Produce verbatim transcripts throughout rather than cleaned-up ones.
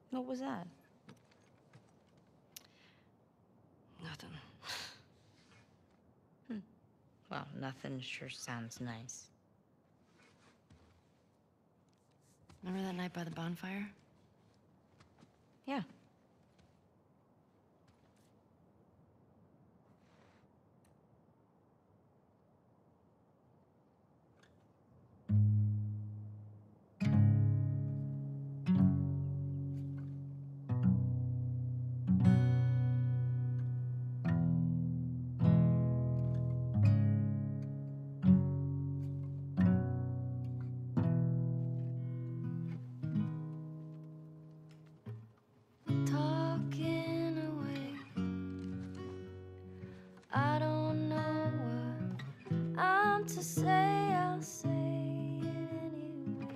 What was that? Nothing. Hmm. Well, nothing sure sounds nice. Remember that night by the bonfire? Yeah. Talking away, I don't know what I'm to say, I'll say it anyway.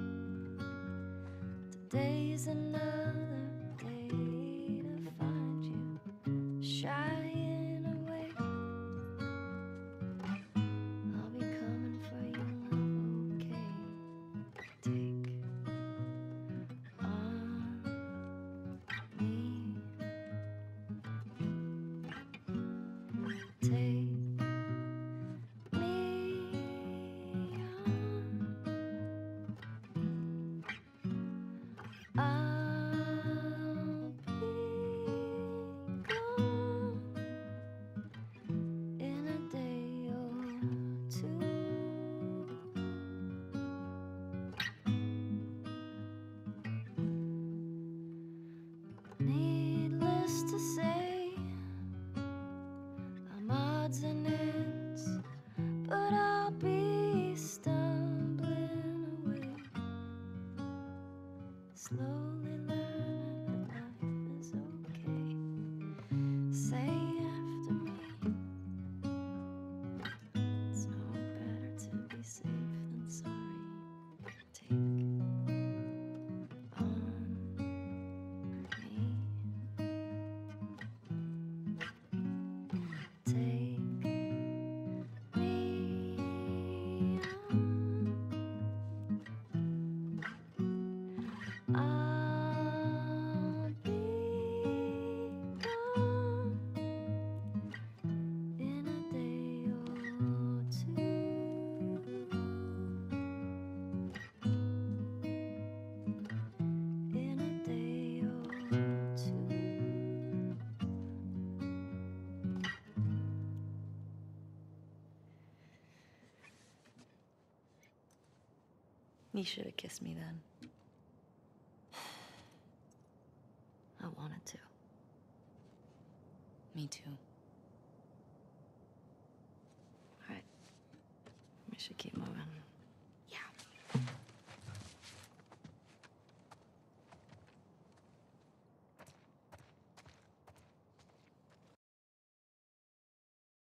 Today's another day to find you shying away. I'll be coming for you, love, okay? Take on me. Take me on. I'll be gone in a day or two. Needless to say, I'm odds and ends, but I'll be stumbling away, slowly learning that life is okay. Say after me, it's no better to be safe than sorry. Take on me. Take me on. I'll be gone in a day or two. In a day or two. You should have kissed me then. I wanted to. Me too. All right. We should keep moving.